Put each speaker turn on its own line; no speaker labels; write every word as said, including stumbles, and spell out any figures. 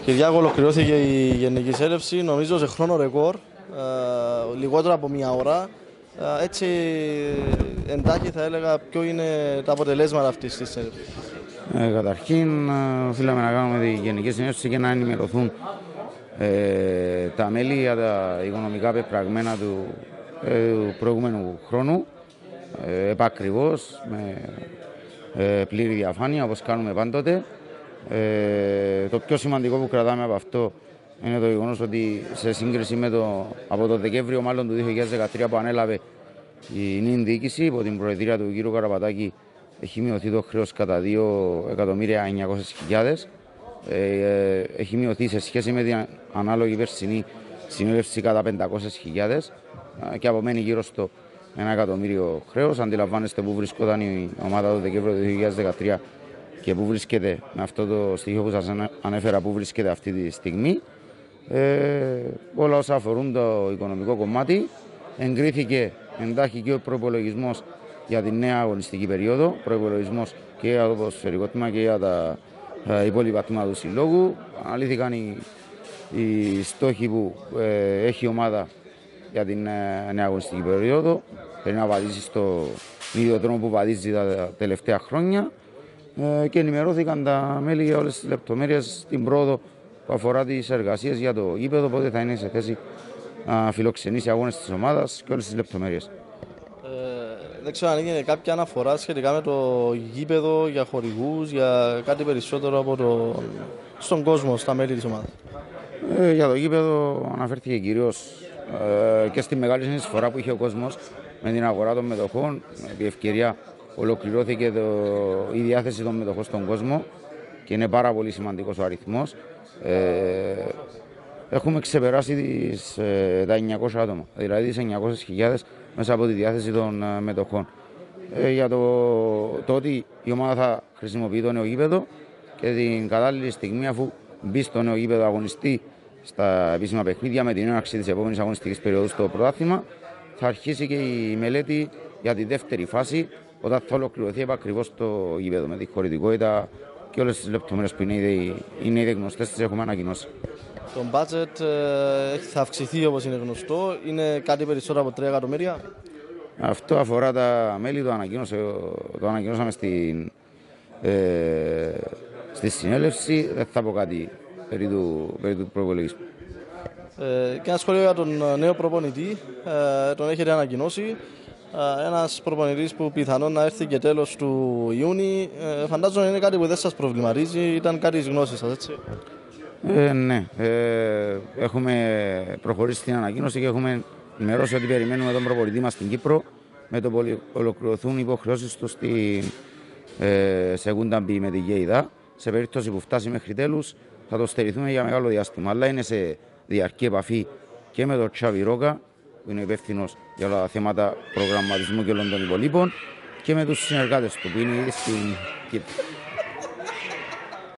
Κυριάκο, ολοκληρώθηκε η Γενική Συνέλευση, νομίζω σε χρόνο ρεκόρ, ε, λιγότερο από μία ώρα. Ε, έτσι, εντάχει θα έλεγα ποιο είναι τα αποτελέσματα αυτής της συνέλευσης.
Ε, καταρχήν, οφείλαμε να κάνουμε τη Γενική Συνέλευση και να ενημερωθούν ε, τα μέλη για τα οικονομικά πεπραγμένα του, ε, του προηγούμενου χρόνου, ε, επακριβώς, με ε, πλήρη διαφάνεια, όπως κάνουμε πάντοτε. Ε, το πιο σημαντικό που κρατάμε από αυτό είναι το γεγονός ότι σε σύγκριση με το, από το Δεκέμβριο μάλλον του δύο χιλιάδες δεκατρία που ανέλαβε η νέα διοίκηση υπό την προεδρία του κ. Καραπατάκη, έχει μειωθεί το χρέος κατά δύο εκατομμύρια εννιακόσιες χιλιάδες. Ε, έχει μειωθεί σε σχέση με την ανάλογη περσινή συνέλευση κατά πεντακόσιες χιλιάδες και απομένει γύρω στο ένα εκατομμύριο χρέος. Αντιλαμβάνεστε πού βρισκόταν η ομάδα το Δεκέμβριο του δύο χιλιάδες δεκατρία και πού βρίσκεται, με αυτό το στοιχείο που σας ανέφερα, πού βρίσκεται αυτή τη στιγμή. Ε, όλα όσα αφορούν το οικονομικό κομμάτι. Εγκρίθηκε εντάχει και ο προϋπολογισμός για τη νέα αγωνιστική περίοδο, προϋπολογισμός και για το ποδοσφαιρικό τμήμα και για τα ε, υπόλοιπα τμήματα του συλλόγου. Αναλύθηκαν οι, οι στόχοι που ε, έχει η ομάδα για την ε, νέα αγωνιστική περίοδο. Πρέπει να βαδίσει στο ίδιο τρόπο που βαδίζει τα τελευταία χρόνια ε, και ενημερώθηκαν τα μέλη για όλες τις λεπτομέρειες στην πρόοδο που αφορά τις εργασίες για το γήπεδο, πότε θα είναι σε θέση να φιλοξενήσει αγώνες της ομάδας και όλες τις λεπτομέρειες.
Ε, δεν ξέρω αν έγινε κάποια αναφορά σχετικά με το γήπεδο, για χορηγούς, για κάτι περισσότερο από το... στον κόσμο, στα μέλη της ομάδας.
Ε, για το γήπεδο αναφέρθηκε κυρίως ε, και στη μεγάλη συνεισφορά που είχε ο κόσμος με την αγορά των μετοχών. Επί ευκαιρία ολοκληρώθηκε το, η διάθεση των μετοχών στον κόσμο και είναι πάρα πολύ σημαντικός ο αριθμός. Ε, έχουμε ξεπεράσει τις, ε, τα εννιακόσια άτομα, δηλαδή τις εννιακόσιες χιλιάδες μέσα από τη διάθεση των ε, μετοχών. Ε, για το, το ότι η ομάδα θα χρησιμοποιεί το νέο γήπεδο και την κατάλληλη στιγμή, αφού μπει στο νέο γήπεδο αγωνιστεί στα επίσημα παιχνίδια με την έναρξη της επόμενης αγωνιστικής περίοδου στο πρωτάθλημα, θα αρχίσει και η μελέτη για τη δεύτερη φάση, όταν θα ολοκληρωθεί επακριβώς το γήπεδο με τη χωρητικότητα και όλες τις λεπτομέρειες που είναι ήδη, είναι ήδη γνωστές, τις έχουμε ανακοινώσει.
Το budget ε, θα αυξηθεί, όπως είναι γνωστό, είναι κάτι περισσότερο από τρία εκατομμύρια.
Αυτό αφορά τα μέλη, το, το ανακοινώσαμε στην, ε, στη συνέλευση, δεν θα πω κάτι περί του, περί του προπολογισμού.
Ε, και ένα σχόλιο για τον νέο προπονητή, ε, τον έχετε ανακοινώσει. Ε, ένας προπονητής που πιθανόν να έρθει και τέλος του Ιούνιου, ε, φαντάζομαι είναι κάτι που δεν σας προβληματίζει, ήταν κάτι της γνώσης σας, έτσι.
Ε, ναι, ε, έχουμε προχωρήσει στην ανακοίνωση και έχουμε ενημερώσει ότι περιμένουμε τον προπονητή μας στην Κύπρο με το που ολοκληρωθούν οι υποχρεώσεις του στη ε, Σεγούντα Μπι με την ΓΕΙΔΑ. Σε περίπτωση που φτάσει μέχρι τέλους θα το στερηθούμε για μεγάλο διάστημα, αλλά είναι σε διαρκή επαφή και με τον Τσάβη Ρόκα, που είναι υπεύθυνος για όλα τα θέματα προγραμματισμού και όλων των υπολείπων, και με τους συνεργάτες του που είναι ήδη στην Κύπρο.